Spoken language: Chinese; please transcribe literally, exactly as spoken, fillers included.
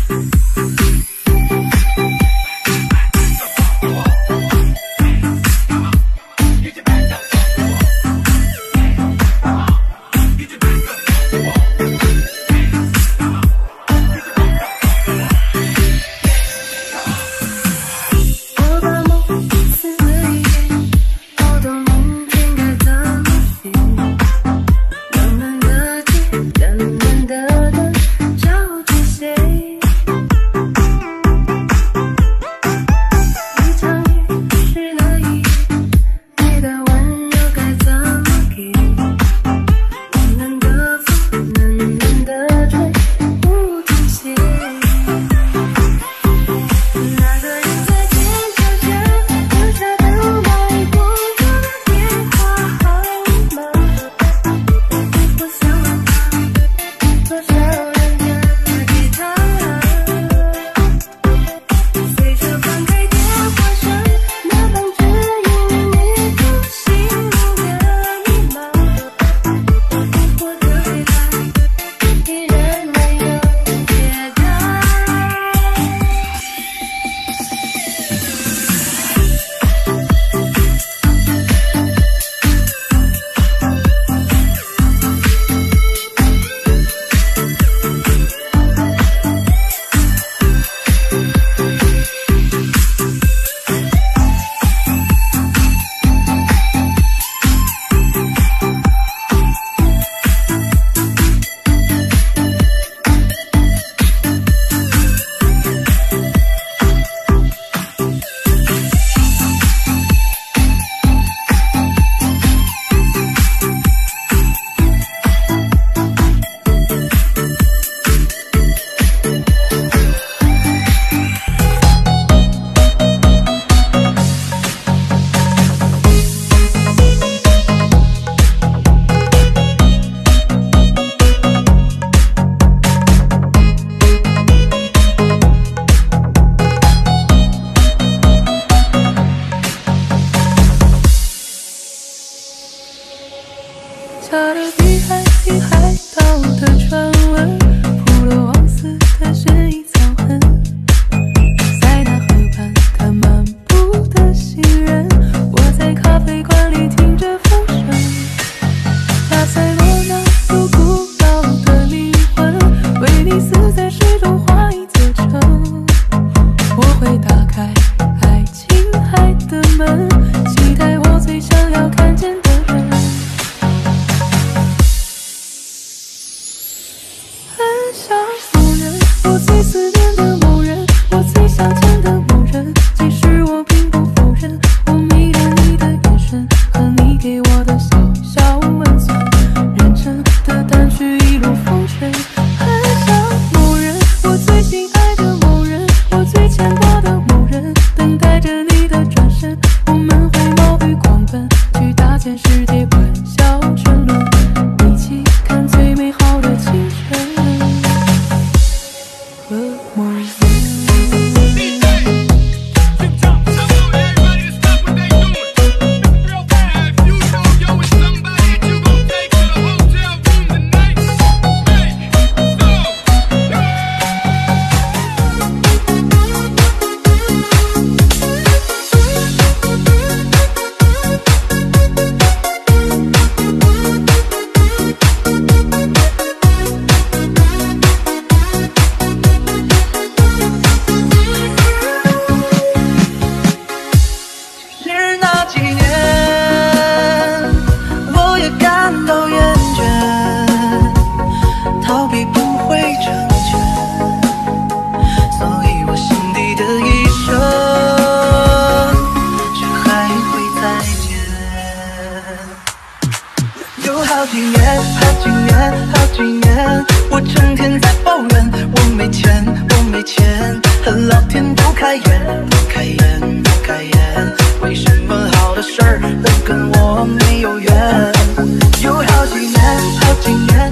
下了比海比海盗的传闻，铺了王子的悬疑草痕，在那河畔看漫步的行人，我在咖啡馆里听着风声。巴塞罗那有古老的灵魂，威尼斯在水中画一座城，我会打开爱琴海的门，期待我最想要看见的人。很想某人，我最思念的某人，我最想见的某人，即使我并不否认，我迷恋你的眼神和你给我的小小温存，认真的掸去一路风尘。很想某人，我最心爱的某人，我最牵挂的某人，等待着你的转身，我们会冒雨狂奔，去搭建世界欢笑沉沦，一起看最美好的清晨。和某人。好几年，好几年，好几年，我成天在抱怨，我没钱，我没钱，恨老天不开眼，不开眼，不开眼，为什么好的事儿都跟我没有缘？有好几年，好几年。